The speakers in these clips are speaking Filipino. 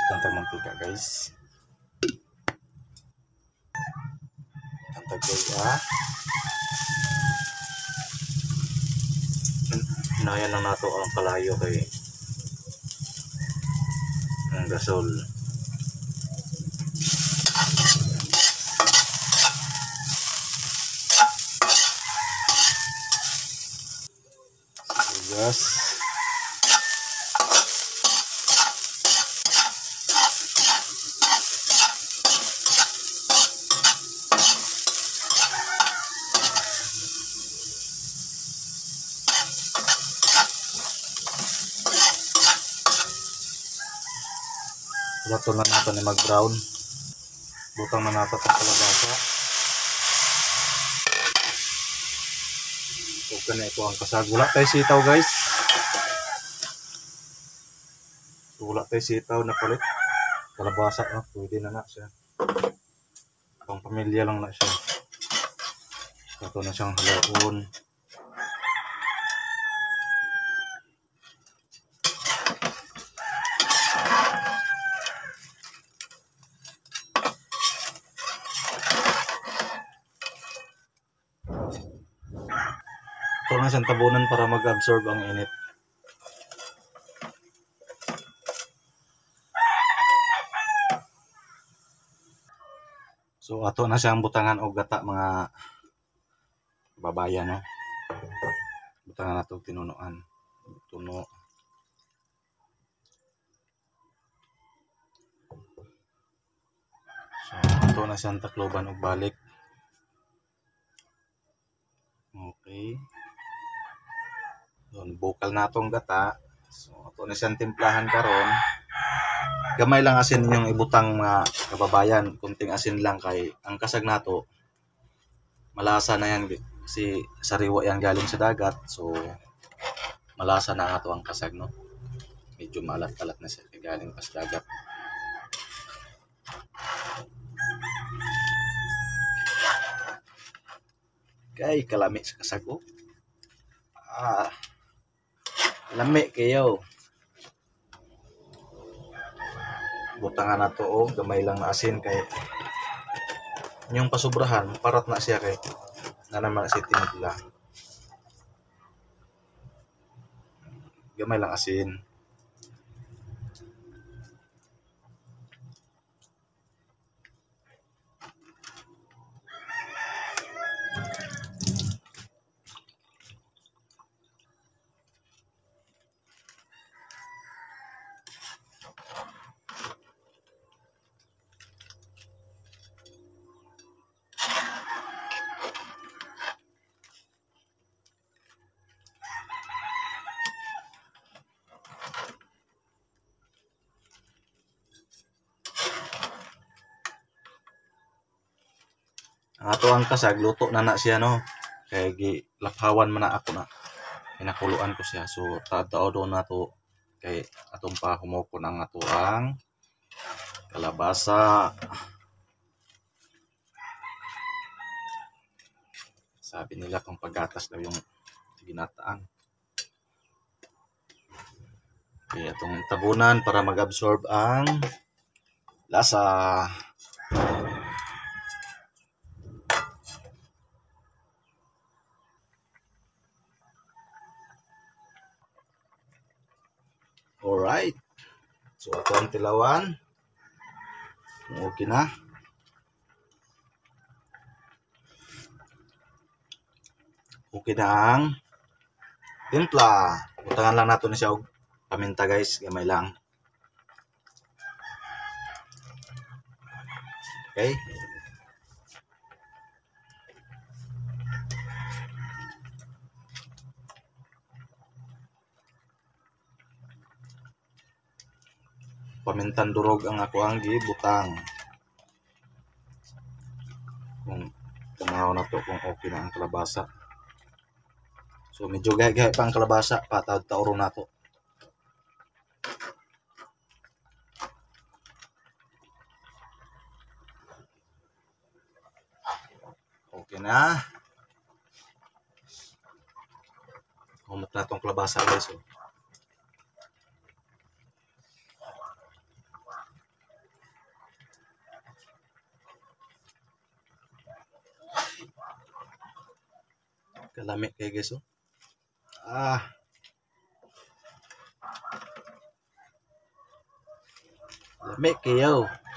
Tantag mantika guys. Tantag guys Inayan lang nato ang kalayo kay ang gasol. Gas. Lato na nato ni mag-brown. Butang na nato ang kalabasa. Okay na ito ang kasag. Wala tayo sitaw guys. Wala tayo sitaw na palit. Kalabasa na. Pwede na siya. Pang pamilya lang na siya. Ito na siyang halaon. Ito na siyang tabunan para mag-absorb ang init. So ato na siyang butangan og gata mga babayan no. Butangan nato tinunuan. Tuno. So ato na siyang takloban og balik. Okay. Doon bukal na itong gata. So ito na siyang timplahan karon. Gamay lang asin yung ibutang mga kababayan. Kunting asin lang kay ang kasag nato malasa na yan kasi sariwa yan galing sa dagat. So malasa na nga to ang kasag no. Medyo maalat-alat na siya galing pa sa dagat. Kay kalami sa kasag ko. Lami kayo. Butangan na to gamay lang na asin kay yung pasubrahan parat na siya kay na naman si tinidla. Gamay lang asin. Ang ato ang kasag luto na siya no. Kay gilaphawan man na ako na. Pinakuluan ko siya. So tadtao do na to kay atong pa humukon ang ato ang kalabasa. Sabi nila kung paggatas daw yung ginataan. Kaya itong tabunan para mag-absorb ang lasa. Alright. So ito ang tilawan. Okay na. Okay na ang timpla. Butangan lang nato na siya og paminta guys. Gamay lang. Okay. Pamintan durog ang ako ang gibutang. Kung tanaw na to kung okay na ang kalabasa. So medyo gaya-gaya pa ang kalabasa, patawro na to. Okay na. Humot na tong kalabasa guys. Kalami kay guys oh. Ah, lami kayo.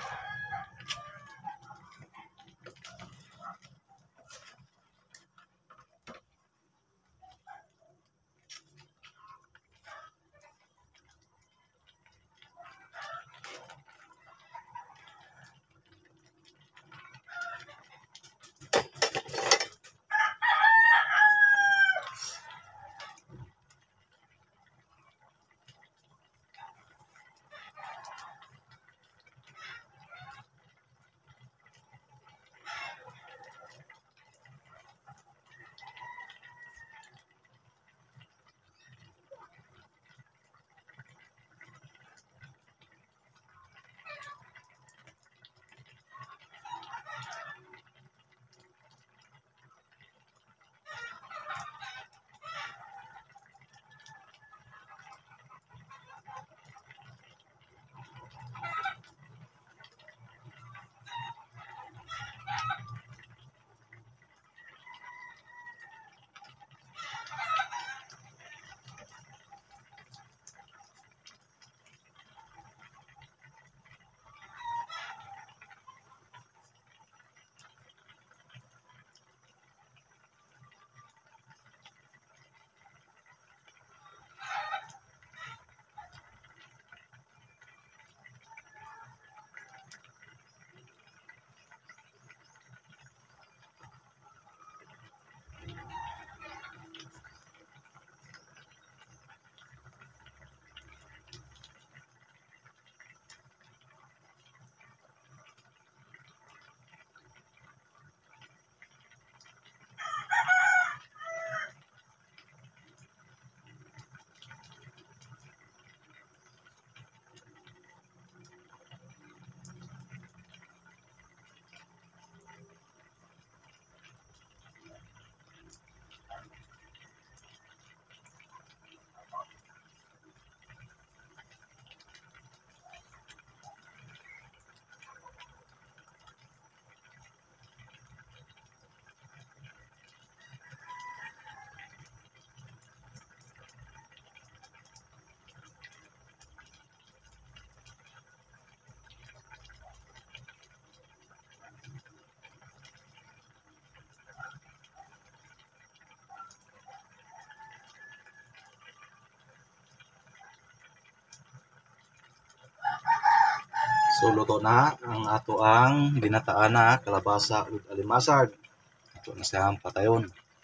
So luto na ang ato ang ginataan na kalabasa ug alimasag. Ato na siyang patayon.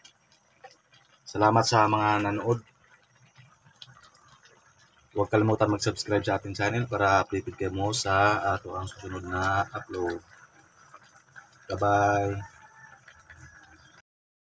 Salamat sa mga nanood. Huwag kalimutan mag-subscribe sa ating channel para updated kayo mo sa ato ang susunod na upload. Bye-bye!